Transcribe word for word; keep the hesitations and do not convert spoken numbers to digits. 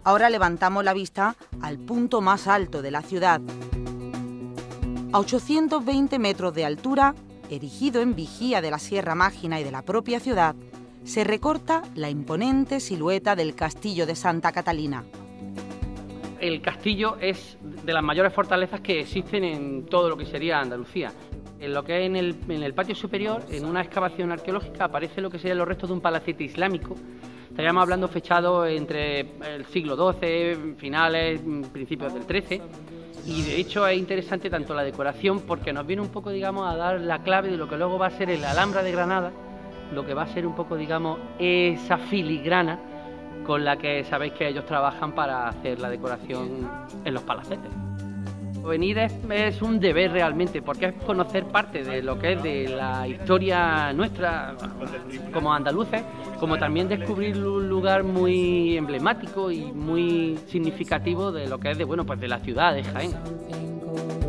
Ahora levantamos la vista al punto más alto de la ciudad. A ochocientos veinte metros de altura, erigido en vigía de la Sierra Mágina y de la propia ciudad, se recorta la imponente silueta del castillo de Santa Catalina. El castillo es de las mayores fortalezas que existen en todo lo que sería Andalucía. En lo que es en el, en el patio superior, en una excavación arqueológica, aparece lo que serían los restos de un palacete islámico. Estaríamos hablando fechado entre el siglo doce, finales, principios del trece. Y de hecho es interesante tanto la decoración porque nos viene un poco, digamos, a dar la clave de lo que luego va a ser el Alhambra de Granada, lo que va a ser un poco, digamos, esa filigrana con la que sabéis que ellos trabajan para hacer la decoración en los palacetes. Venir es, es un deber realmente, porque es conocer parte de lo que es de la historia nuestra como andaluces, como también descubrir un lugar muy emblemático y muy significativo de lo que es de, bueno, pues de la ciudad de Jaén.